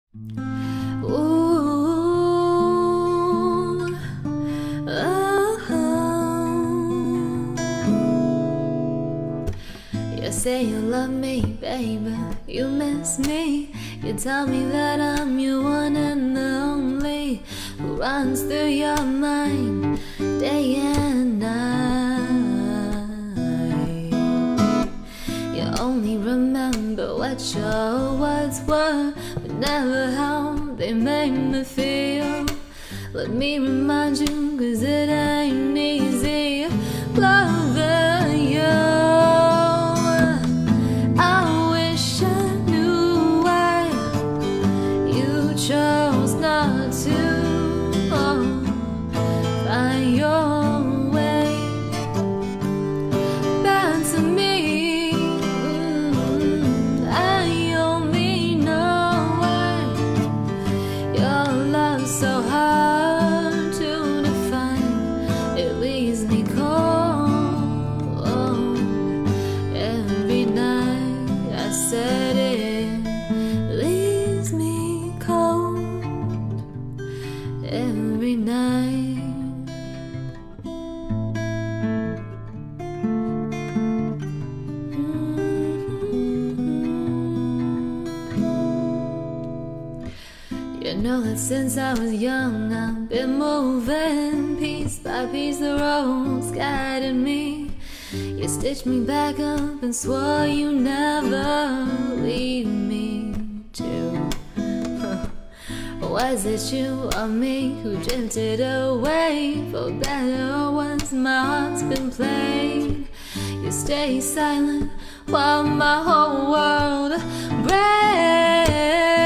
Ooh, oh. You say you love me, baby, you miss me. You tell me that I'm your one and the only who runs through your mind day and night. You only remember what your words were, but never how they made me feel. Let me remind you, 'cause it ain't easy loving you. I wish I knew why you chose not to find your way back to me. I only know why your love's so hard to define. It leaves me cold every night. I said it leaves me cold every night. You know that since I was young I've been moving piece by piece. The roads guided me. You stitched me back up and swore you never leave me too. Was it you or me who drifted away? For better or worse, my heart's been playing. You stay silent while my whole world breaks.